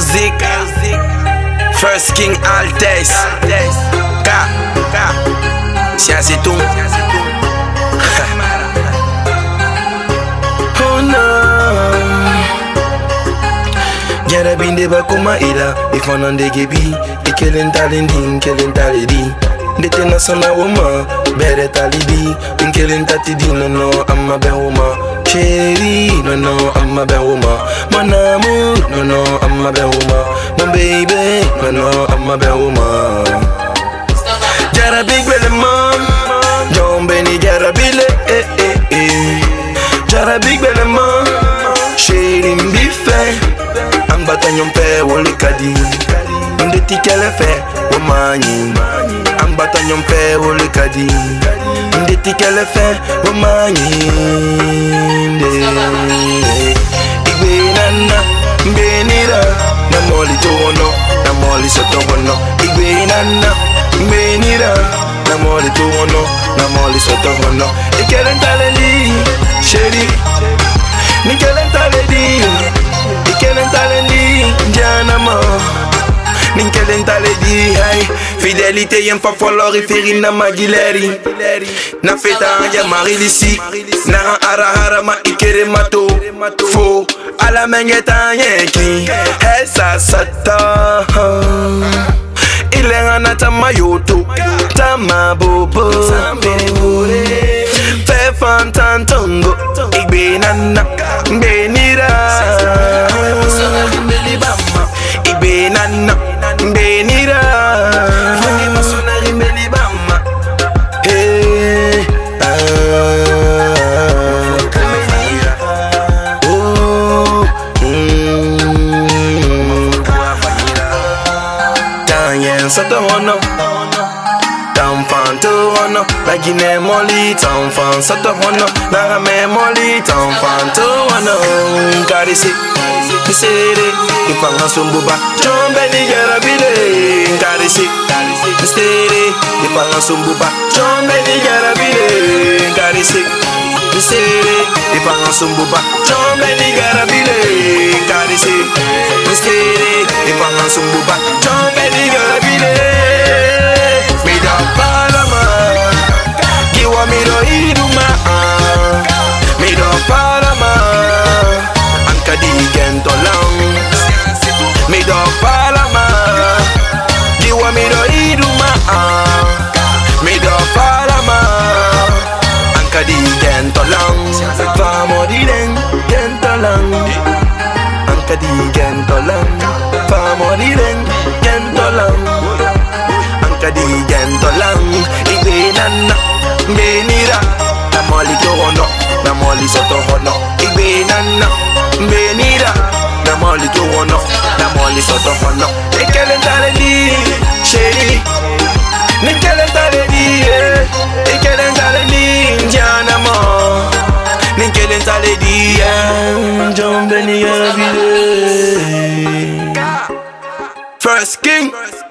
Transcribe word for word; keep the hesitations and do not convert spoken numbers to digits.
music. First King Altesse. K, K. Science tout. Oh no. Jara binde bakuma ida. Ifana ndegebi. Ikelen talendin, kelen taledi. Dete na sana woma. Bere talibi. Inkelen tatidi no no. Amma ben woma. Chérie, no no, I'm a bad woman. Mon amour, no no, I'm a bad woman. My baby, no no, I'm a bad woman. Jara big belly mom, John Benny Jara Billy, eh eh eh. Jara big belly mom, chérie m'biffé. I'm battagnon père ou le caddie. On de tickele fait, womani. I'm battagnon père ou le caddie. On de tickele fait, womani. Igbenana, Benira, Namoli Tono, Namoli Sotohono. Igbenana, Benira, Namoli Tono, Namoli Sotohono. Ikelen taledi, chérie. Nikelen taledi, Ikelen taledi, Janama. Ninkelen taledi, hey. Fidélité y'en pas falloir référer na magileri. Na feta ya marilisi. Na ara ara ma ikere mato. Fo ala mengeta yeki. Hey sa sata. Ile ngana tamayoto. Tamabobo. Fe fantantongo. Igbenana. Benira. Igbenana. Benira. Hey, ah, oh, mm. Tanyen Sotohono, Tanfan Tohono, la Guinée Molly, Tanfan Sotohono, la Mémoli, Tanfan Tohono, Regardez, lisez, il parle en Soumah, John Benny Garabile, Regardez, lisez, il parle en Soumah, John Benny Garabile, Regardez, lisez, il parle en Soumah, John Benny Garabile, Regardez, lisez, il parle en Soumah, John Benny Garabile. Me da palama, kiwa mi do iduma, me da palama, anka di gentolang. Me do palama, kiwa mi do iduma, me do palama, anka di gentolang. Famo di den gentolang, anka di gentolang. Famo di den gentolang. Kadi gentolang, igbenana, benira, namoli Tokhono, namoli Sotohono, igbenana, benira, namoli Tokhono, namoli Sotohono. Ikelen taledi, chérie, nikelen taledi, ikelen taledi, Janama, nikelen taledi, John Benny Garabile. First King.